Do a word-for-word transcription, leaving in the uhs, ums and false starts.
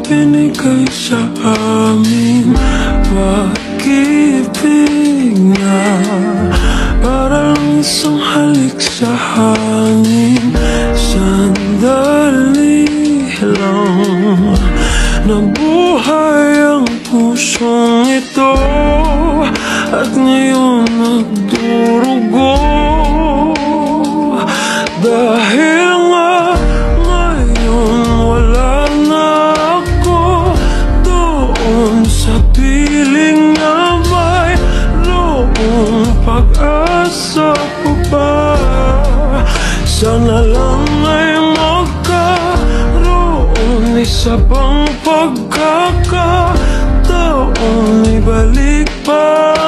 binigay sa amin. Pag-ibig na parang isang halik sa hangin. Sandali lang nabuhay ang pusong ito, at ngayon nagdurugo. Dahil nga ngayon wala na ako doon sa piling na may noong pag-asa ko pa. Sana lang ay magkaroon isa pang pagkakataon, ibalik pa